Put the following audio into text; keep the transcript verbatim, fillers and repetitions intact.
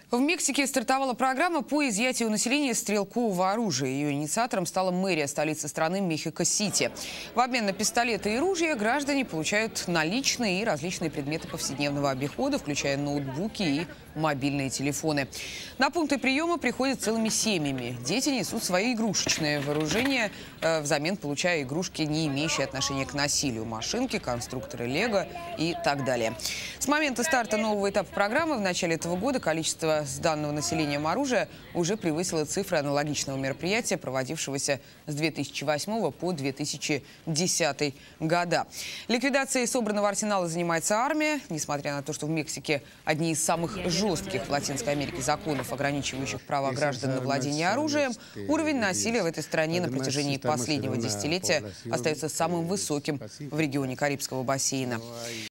В Мексике стартовала программа по изъятию у населения стрелкового оружия. Ее инициатором стала мэрия столицы страны Мехико-Сити. В обмен на пистолеты и ружья граждане получают наличные и различные предметы повседневного обихода, включая ноутбуки и мобильные телефоны. На пункты приема приходят целыми семьями. Дети несут свои игрушечные вооружения, э, взамен получая игрушки, не имеющие отношения к насилию. Машинки, конструкторы Лего и так далее. С момента старта нового этапа программы в начале этого года количество сданного населением оружия уже превысило цифры аналогичного мероприятия, проводившегося с две тысячи восьмого по две тысячи десятый года. Ликвидацией собранного арсенала занимается армия. Несмотря на то, что в Мексике одни из самых жестких в Латинской Америке законов, ограничивающих права граждан на владение оружием, уровень насилия в этой стране на протяжении последнего десятилетия остается самым высоким в регионе Карибского бассейна.